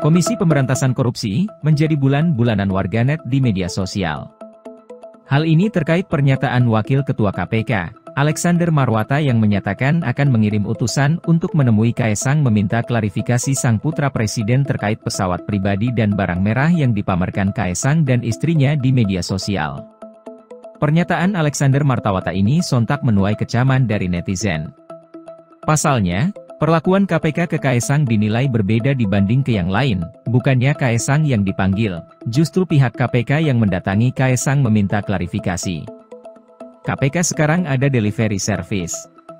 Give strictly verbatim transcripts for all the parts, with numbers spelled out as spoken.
Komisi Pemberantasan Korupsi, menjadi bulan-bulanan warganet di media sosial. Hal ini terkait pernyataan Wakil Ketua K P K, Alexander Marwata yang menyatakan akan mengirim utusan untuk menemui Kaesang meminta klarifikasi sang putra presiden terkait pesawat pribadi dan barang merah yang dipamerkan Kaesang dan istrinya di media sosial. Pernyataan Alexander Marwata ini sontak menuai kecaman dari netizen. Pasalnya, perlakuan K P K ke Kaesang dinilai berbeda dibanding ke yang lain, bukannya Kaesang yang dipanggil, justru pihak K P K yang mendatangi Kaesang meminta klarifikasi. K P K sekarang ada delivery service.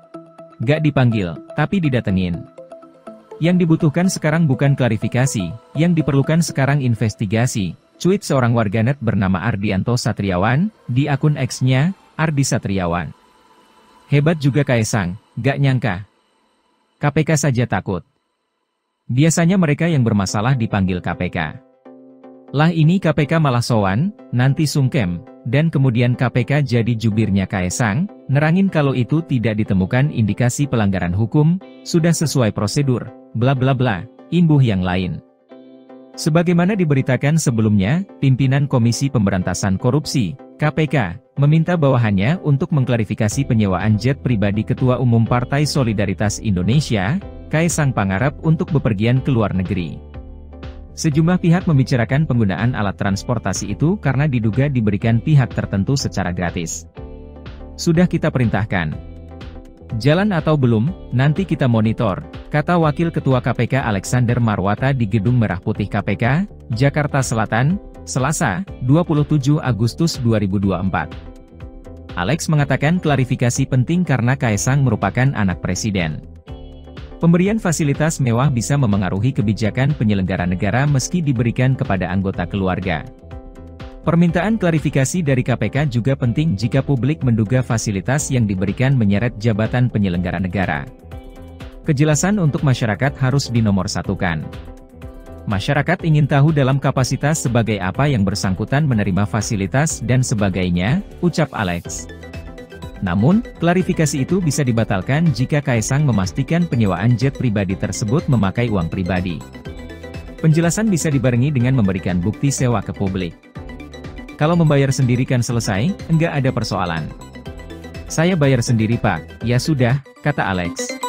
Gak dipanggil, tapi didatengin. Yang dibutuhkan sekarang bukan klarifikasi, yang diperlukan sekarang investigasi, cuit seorang warganet bernama Ardianto Satriawan, di akun X-nya, Ardi Satriawan. Hebat juga Kaesang, gak nyangka. K P K saja takut. Biasanya mereka yang bermasalah dipanggil K P K. Lah ini K P K malah sowan, nanti sungkem, dan kemudian K P K jadi jubirnya Kaesang, nerangin kalau itu tidak ditemukan indikasi pelanggaran hukum, sudah sesuai prosedur, bla bla bla, imbuh yang lain. Sebagaimana diberitakan sebelumnya, pimpinan Komisi Pemberantasan Korupsi, K P K, meminta bawahannya untuk mengklarifikasi penyewaan jet pribadi Ketua Umum Partai Solidaritas Indonesia, Kaesang Pangarep untuk bepergian ke luar negeri. Sejumlah pihak membicarakan penggunaan alat transportasi itu karena diduga diberikan pihak tertentu secara gratis. Sudah kita perintahkan. Jalan atau belum, nanti kita monitor, kata Wakil Ketua K P K Alexander Marwata di Gedung Merah Putih K P K, Jakarta Selatan, Selasa, dua puluh tujuh Agustus dua ribu dua puluh empat. Alex mengatakan klarifikasi penting karena Kaesang merupakan anak presiden. Pemberian fasilitas mewah bisa memengaruhi kebijakan penyelenggara negara meski diberikan kepada anggota keluarga. Permintaan klarifikasi dari K P K juga penting jika publik menduga fasilitas yang diberikan menyeret jabatan penyelenggara negara. Kejelasan untuk masyarakat harus dinomorsatukan. Masyarakat ingin tahu dalam kapasitas sebagai apa yang bersangkutan menerima fasilitas dan sebagainya, ucap Alex. Namun, klarifikasi itu bisa dibatalkan jika Kaesang memastikan penyewaan jet pribadi tersebut memakai uang pribadi. Penjelasan bisa dibarengi dengan memberikan bukti sewa ke publik. Kalau membayar sendiri kan selesai, enggak ada persoalan. Saya bayar sendiri Pak, ya sudah, kata Alex.